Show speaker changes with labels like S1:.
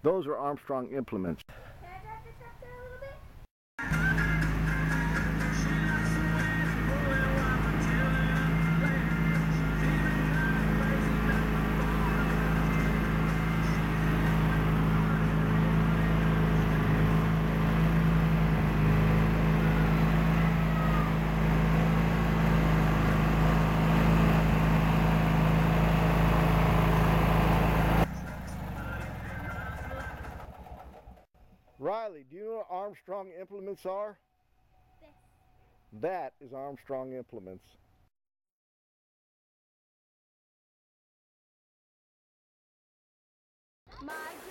S1: Those are Armstrong implements.
S2: Can I drive this up there a little bit?
S1: Riley, do you know what Armstrong implements are?
S2: This.
S1: That is Armstrong implements.
S2: My